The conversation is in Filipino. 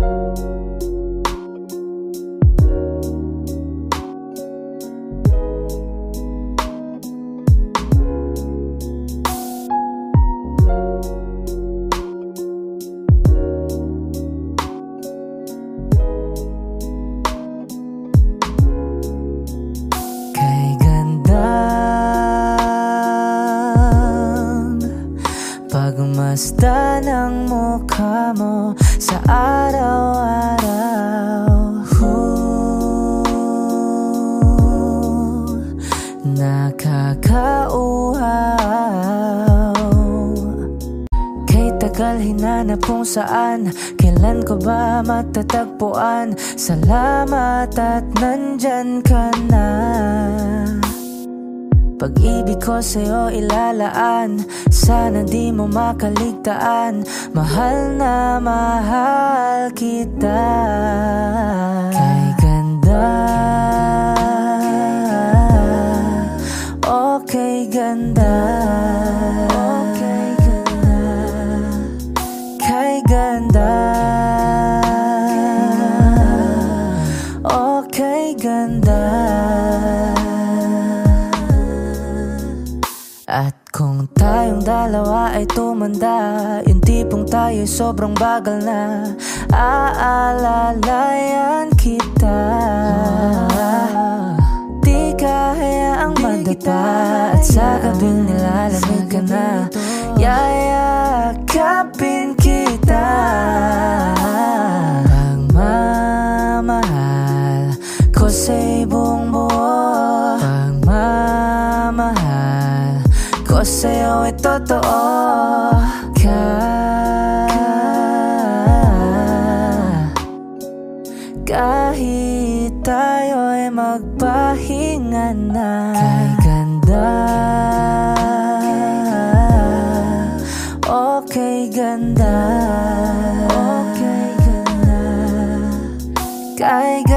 Pagmasdan ang mukha mo sa araw-araw. Nakakauhaw. Kay tagal hinanap kung saan, kailan ko ba matatagpuan? Salamat at nandyan ka na. Pag-ibig ko sa'yo ilalaan, sana di mo makaligtaan. Mahal na mahal kita. Kay ganda, okay ganda, okay ganda. Kay ganda, okay ganda. At kung tayong dalawa ay tumanda, yung tipong tayo'y sobrang bagal na, aalalayan kita. Di kahayaang madapa, at sa gabing nilalamig ka na, yayakapin kita. Pagmamahal ko sa'y buong buo, pagmamahal ko sa'yo ay totoo. Kahit tayo'y magpahinga na. Kay ganda, okay ganda, okay ganda. Kay